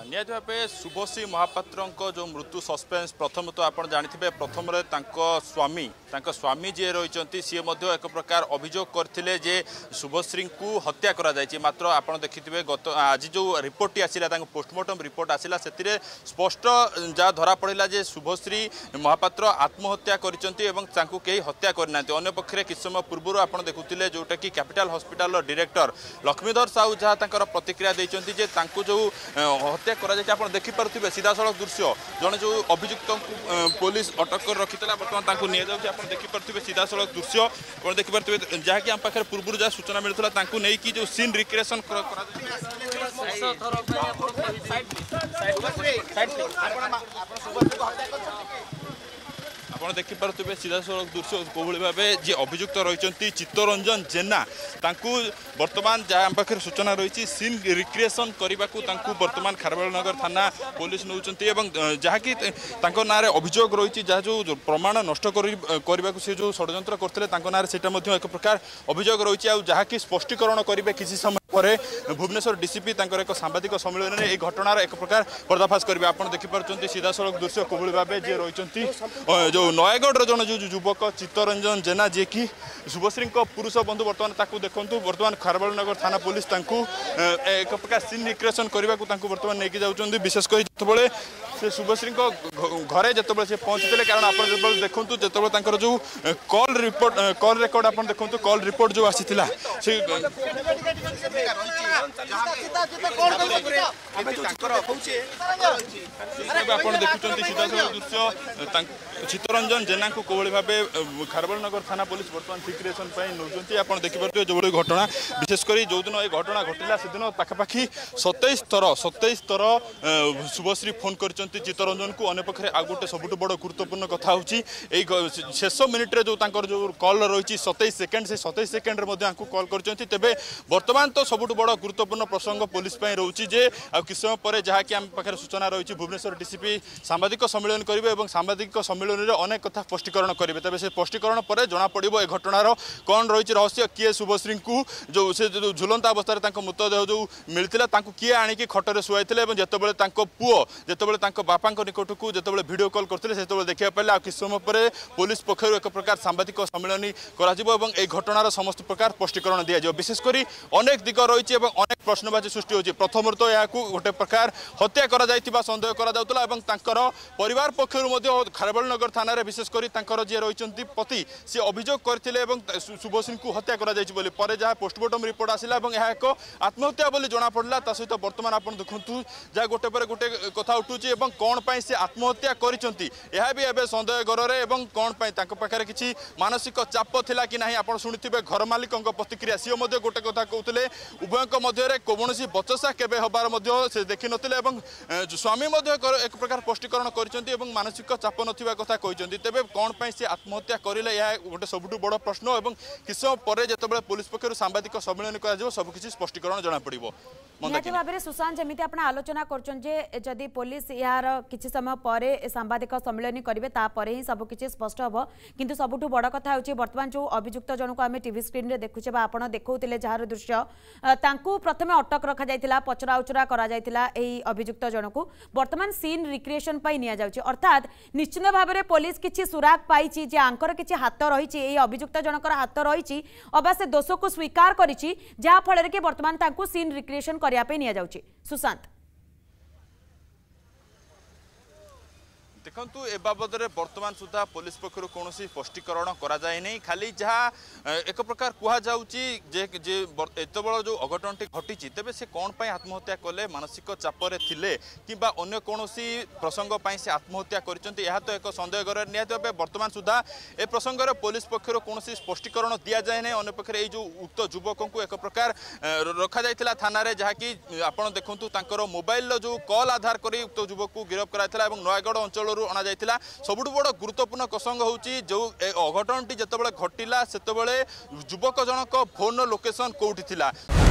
निहत भाव शुभश्री महापात्र जो मृत्यु सस्पेन्स प्रथम तो आप जानते प्रथम स्वामी जी रही सी एक प्रकार अभियोग करते जे शुभश्री को हत्या करा मात्र आप देखिए गत आज जो रिपोर्ट आसला पोस्टमार्टम रिपोर्ट आसला से स्पष्ट जहाँ धरा पड़ा जे शुभश्री महापात्र आत्महत्या करी हत्या करना अन्य पक्षे किस समय पूर्व आप देखुले जोटा कि capital hospital director Lakshmidhar Sahu जहाँ प्रतिक्रिया देते जो हत्या कर देखिपे सीधा सड़क दृश्य जड़े जो अभियुक्त पुलिस अटक कर रखी बर्तमान नहीं देखिपे सीधा सड़क दृश्य देखिपे जहाँकि आम पाखे पूर्व जहाँ सूचना मिलता नहीं जो सीन रिक्रिएशन आप देखिपे सीधा सड़क दृश्य कौली भाव जी अभियुक्त रही चित्तरंजन जेना बर्तमान जहाँ आम पाखे सूचना रही सीन रिक्रिएशन करने को बर्तमान खारबेलनगर थाना पुलिस नौ जहाँकि ना अभियोग रही जहाँ जो प्रमाण नष्ट करने से जो षड्यंत्र करते ना एक प्रकार अभियोग रही जहाँकि स्पष्टीकरण करेंगे किसी समय पर भुवनेश्वर डीसीपी एक सांबादिक सम्मेलन में यह घटनार एक प्रकार पर्दाफाश करेंगे आप देखिपे सीधा सड़क दृश्य कौली भाव जी रही जो नयगढ़ जन जो युवक चित्तरंजन जेना जी कि शुभश्री पुरुष बंधु बर्तमान देखूँ बर्तमान खारबेलनगर थाना पुलिस एक प्रकार सीन रिक्रिएशन करने को बर्तमान नहीं जाऊँगी विशेषकर जो से शुभश्री घरे जो से पहुँचते कारण आप देखूँ जो जो कॉल रेकर्ड आप देखूँ कॉल रिपोर्ट जो आसी आप देखुं सीधा दृश्य चित्तरंजन जेना को कौली भाव खारबेलनगर थाना पुलिस बर्तमान सिक्रिएशन नौकरी आप देखिपे जो घटना विशेषकर जो दिन ये घटना घटला से दिन पाखापाखि 27 थर शुभश्री फोन कर चित्तरंजन को अन्य पक्षे आ गए सबुठ बड़ गुरुत्वपूर्ण कथा हूँ शेष मिनिट्रे जो जो कल रही 27 सेकेंड से 27 सेकेंड कल कर तेरे बर्तमान तो सबुठ बड़ गुरुत्वपूर्ण प्रसंग पुलिस रोचे जे किस समय पर जहाँकि आम पाखे सूचना रही भुवनेश्वर डीसीपी सांबादिक सम्मेलन करेंगे और सांबादिक सम्मेलन अनेक कथा स्पष्टीकरण करेंगे तेज से स्पष्टीकरण पर जना पड़ो ए घटनार कौन रही रहस्य किए शुभश्री को जो से जो झुलंता अवस्था मृतदेह जो मिलता किए आणिकी खटरे शुआई जितेबाला पुओ जितेबाला बापा निकट को जो वीडियो कॉल करते से देखा पारे किस समय पर पुलिस पक्षर एक प्रकार सांबादिक सम्मेलन कर घटनार समस्त प्रकार स्पष्टीकरण दिया विशेषकर अनेक दिग रही अनेक प्रश्नवाची सृष्टि होती प्रथम तो यह गोटे प्रकार हत्या कर सन्देह कर परिवार पक्षर खारबेलनगर थाना विशेषकर जी रही पति सी अभियोग करते शुभश्री को हत्या कर जहाँ पोस्टमार्टम रिपोर्ट आसला एक आत्महत्या जना पड़ा सहित बर्तमान आप देखूँ जहाँ गोटे पर गोटे कथा उठुची कौन पाई से आत्महत्या कर सन्देह गरे कौन पाखे किसी मानसिक चाप थिला कि नहीं आप शुणुवे घर मालिक प्रतिक्रिया सी गोटे कथा कहते उभयों मध्य कौन बचसा केवे हबार से देखी नथिले स्वामी एक प्रकार स्पष्टीकरण कर मानसिक चाप नथिबा कथा कहते तेरे कौन पाई से आत्महत्या करें यह गोटे सबुठ बड़ प्रश्न और किस समय पर जो पुलिस पक्ष सांबादिक सम्मेलन कर सबकि स्पष्टीकरण जना पड़ो निहाती भाव में सुशांत जमी आप आलोचना करदी पुलिस यार किसी समय पर सांबादिक सम्मेलन करेंगे ही सबकि स्पष्ट हम किंतु सबुठ बड़ कथा हो बर्तमान जो अभियुक्त जन को आम टीवी स्क्रीन में देखुचे आप देखते जार दृश्य प्रथम अटक रखा जाइथिला पचरा उचरा करा जाइथिला एही अभियुक्त जन को बर्तमान सीन रिक्रिएशन पाई निया जाउची अर्थात निश्चित भाव में पुलिस किछि सुराग पाइछि जे आंकर किछि हाथ रहिछि एही अभियुक्त जनकर हाथ रहिछि अबा से दोष को स्वीकार करिछि जहा फल रे कि बर्तमान तांकु सीन रिक्रिएशन करिया पे निया जाउची सुशांत देखु ए बाबद बर्तमान सुधा पुलिस पक्षर कौन स्पष्टीकरण कराए खाली जहाँ एक प्रकार कहुचे बड़ जो अघटन घटी तेज से कौन पाई आत्महत्या कले मानसिक चापरे थिले किंबा अन्य कौन प्रसंग से आत्महत्या कर तो एक सन्देह कर निहत भाव बर्तमान सुधा ए प्रसंग में पुलिस पक्षर कौन स्पष्टीकरण दि जाए ना अन्य पक्षे जो उक्त युवक को एक प्रकार रखा जाइथिला थाना जहाँकि आप देखूँ मोबाइल जो कॉल आधार कर उक्त युवक को गिरफ्त कराइथिला नयगढ़ अंचल अणा जाइथिला सबुठ बड़ गुरुत्वपूर्ण प्रसंग होची जो अघटनटी जतबेले घटिला सेतबेले युवक जनक फोन लोकेशन कोठी थिला।